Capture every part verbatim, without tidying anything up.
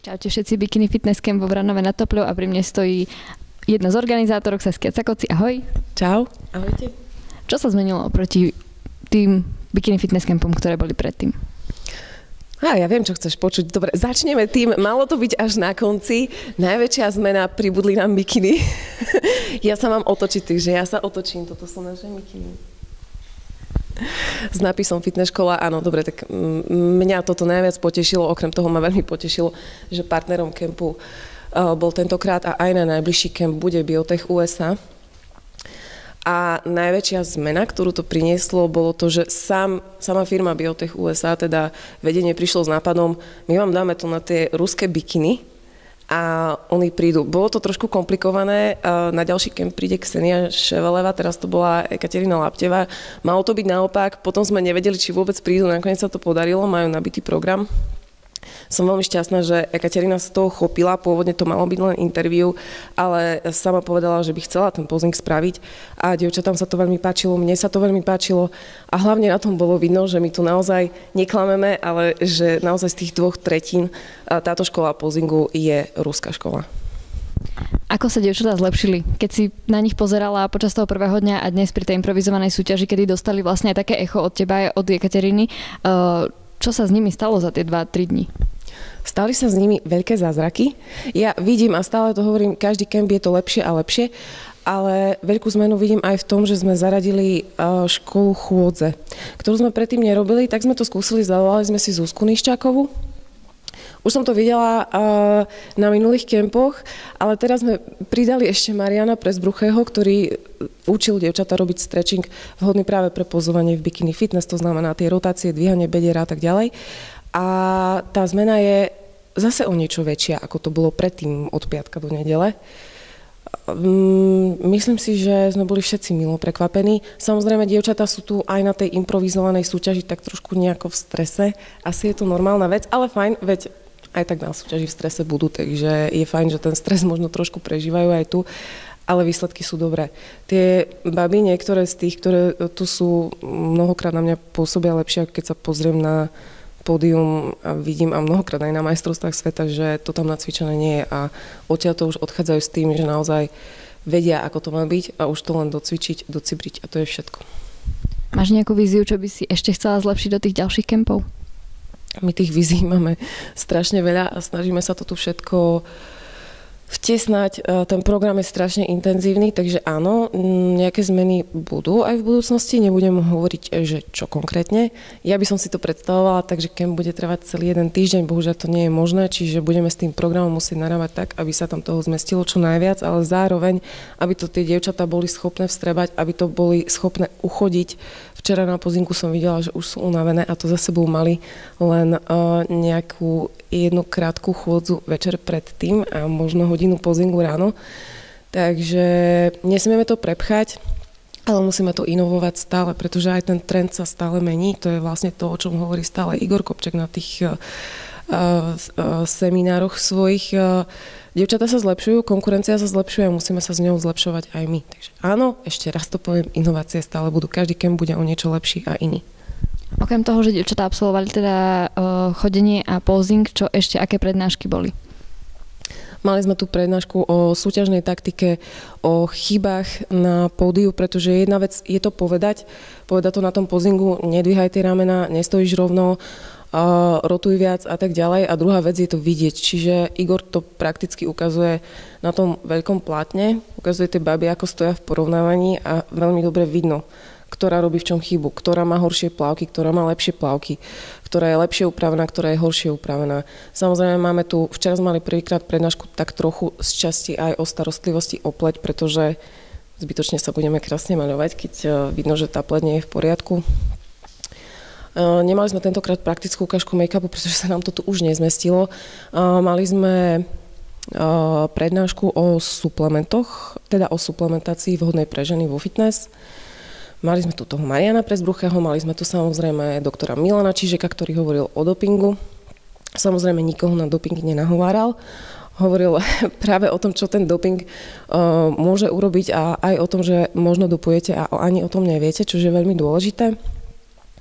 Čaute všetci, Bikini Fitness Camp vo Vranove nad Topľou a pri mne stojí jedna z organizátorok, Saskia Cakoci. Ahoj. Čau. Ahojte. Čo sa zmenilo oproti tým Bikini Fitness Campom, ktoré boli predtým? A ja viem, čo chceš počuť. Dobre, začneme tým. Malo to byť až na konci. Najväčšia zmena, pribudli nám bikiny. Ja sa mám otočiť, takže ja sa otočím. Toto sú naše bikiny. S nápisom fitness škola, áno, dobre, tak mňa toto najviac potešilo, okrem toho ma veľmi potešilo, že partnerom kempu uh, bol tentokrát a aj na najbližší kemp bude Biotech ú es á. A najväčšia zmena, ktorú to prinieslo, bolo to, že sám, sama firma Biotech ú es á, teda vedenie prišlo s nápadom, my vám dáme tu na tie ruské bikiny, a oni prídu. Bolo to trošku komplikované, na ďalší kemp príde Ksenia Ševeleva, teraz to bola Ekaterina Lapteva. Malo to byť naopak, potom sme nevedeli, či vôbec prídu, nakoniec sa to podarilo, majú nabitý program. Som veľmi šťastná, že Ekaterina sa toho chopila, pôvodne to malo byť len interview, ale sama povedala, že by chcela ten posing spraviť a dievčatám sa to veľmi páčilo, mne sa to veľmi páčilo a hlavne na tom bolo vidno, že my tu naozaj neklameme, ale že naozaj z tých dvoch tretín táto škola posingu je ruská škola. Ako sa dievčatá zlepšili? Keď si na nich pozerala počas toho prvého dňa a dnes pri tej improvizovanej súťaži, kedy dostali vlastne aj také echo od teba aj od Ekateriny, uh, čo sa s nimi stalo za tie dva tri dni? Stali sa s nimi veľké zázraky. Ja vidím a stále to hovorím, každý kemp je to lepšie a lepšie, ale veľkú zmenu vidím aj v tom, že sme zaradili školu chôdze, ktorú sme predtým nerobili, tak sme to skúsili, zavolali sme si Zuzku Niščákovú. Už som to videla uh, na minulých kempoch, ale teraz sme pridali ešte Mariana Presbruchého, ktorý učil dievčatá robiť stretching vhodný práve pre pozovanie v bikini fitness, to znamená tie rotácie, dvíhanie bedier a tak ďalej. A tá zmena je zase o niečo väčšia, ako to bolo predtým od piatka do nedele. Myslím si, že sme boli všetci milo prekvapení. Samozrejme, dievčatá sú tu aj na tej improvizovanej súťaži tak trošku nejako v strese. Asi je to normálna vec, ale fajn, veď aj tak na súťaži v strese budú, takže je fajn, že ten stres možno trošku prežívajú aj tu, ale výsledky sú dobré. Tie baby, niektoré z tých, ktoré tu sú, mnohokrát na mňa pôsobia lepšie, keď sa pozriem na pódium a vidím a mnohokrát aj na majstrovstvách sveta, že to tam nacvičené nie je a odtiaľ to už odchádzajú s tým, že naozaj vedia, ako to má byť a už to len docvičiť, docibriť a to je všetko. Máš nejakú víziu, čo by si ešte chcela zlepšiť do tých ďalších kempov? My tých vízií máme strašne veľa a snažíme sa to tu všetko vtesnať. Ten program je strašne intenzívny, takže áno, nejaké zmeny budú aj v budúcnosti. Nebudem hovoriť, že čo konkrétne. Ja by som si to predstavovala, takže kemp bude trvať celý jeden týždeň, bohužiaľ to nie je možné, čiže budeme s tým programom musieť narábať tak, aby sa tam toho zmestilo čo najviac, ale zároveň, aby to tie dievčatá boli schopné vstrebať, aby to boli schopné uchodiť. Včera na pozinku som videla, že už sú unavené a to za sebou mali len uh, nejakú jednu krátku chôdzu večer predtým a možno hodinu pozingu ráno. Takže nesmieme to prepchať, ale musíme to inovovať stále, pretože aj ten trend sa stále mení. To je vlastne to, o čom hovorí stále Igor Kopček na tých uh, uh, seminároch svojich. Uh, Dievčatá sa zlepšujú, konkurencia sa zlepšuje a musíme sa s ňou zlepšovať aj my. Takže áno, ešte raz to poviem, inovácie stále budú. Každý kemp bude o niečo lepší a iný. Okrem toho, že dievčatá absolvovali teda uh, chodenie a posing, čo ešte aké prednášky boli? Mali sme tu prednášku o súťažnej taktike, o chybách na pódiu, pretože jedna vec je to povedať, povedať to na tom posingu, nedvíhaj tie ramena, nestojíš rovno, Uh, rotuj viac a tak ďalej. A druhá vec je to vidieť. Čiže Igor to prakticky ukazuje na tom veľkom plátne, ukazuje tie baby, ako stoja v porovnávaní a veľmi dobre vidno, ktorá robí v čom chybu, ktorá má horšie plavky, ktorá má lepšie plavky, ktorá je lepšie upravená, ktorá je horšie upravená. Samozrejme máme tu, včera sme mali prvýkrát prednášku tak trochu z časti aj o starostlivosti o pleť, pretože zbytočne sa budeme krásne maľovať, keď vidno, že tá pleť nie je v poriadku. Nemali sme tentokrát praktickú ukážku make-upu, pretože sa nám to tu už nezmestilo. Mali sme prednášku o suplementoch, teda o suplementácii vhodnej pre ženy vo fitness. Mali sme tu toho Mariana Presbruchého, mali sme tu samozrejme doktora Milana Čižeka, ktorý hovoril o dopingu. Samozrejme nikoho na doping nenahováral. Hovoril práve o tom, čo ten doping uh, môže urobiť a aj o tom, že možno dopujete a ani o tom neviete, čo je veľmi dôležité.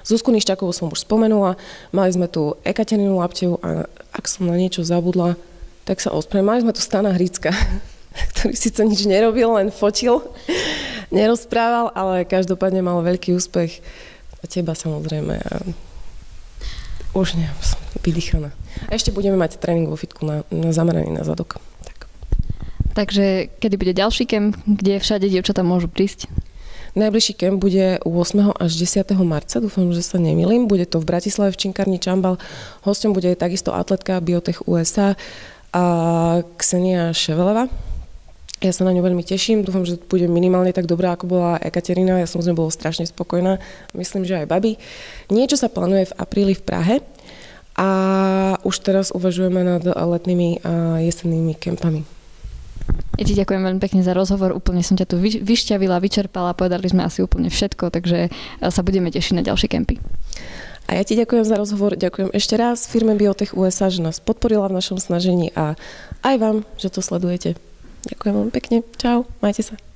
Zuzku Nišťákovú som už spomenula, mali sme tu Ekaterinu Laptevu a ak som na niečo zabudla, tak sa ospravedlňujem. Mali sme tu Stana Hricka, ktorý síce nič nerobil, len fotil, nerozprával, ale každopádne mal veľký úspech. A teba samozrejme. A už neviem, som vydýchaná. A ešte budeme mať tréning vo fitku na, na zameraný na zadok. Tak. Takže kedy bude ďalší kemp, kde všade dievčatá môžu prísť? Najbližší kemp bude ôsmeho až desiateho marca, dúfam, že sa nemýlim. Bude to v Bratislave v Činkárni Čambal. Hosťom bude takisto atletka Biotech ú es á a Ksenia Ševeleva. Ja sa na ňu veľmi teším, dúfam, že bude minimálne tak dobrá, ako bola Ekaterina. Ja som z ňou bola strašne spokojná, myslím, že aj babi. Niečo sa plánuje v apríli v Prahe a už teraz uvažujeme nad letnými a jesennými kempami. Ja ti ďakujem veľmi pekne za rozhovor, úplne som ťa tu vyšťavila, vyčerpala, povedali sme asi úplne všetko, takže sa budeme tešiť na ďalšie kempy. A ja ti ďakujem za rozhovor, ďakujem ešte raz firme Biotech ú es á, že nás podporila v našom snažení a aj vám, že to sledujete. Ďakujem veľmi pekne, čau, majte sa.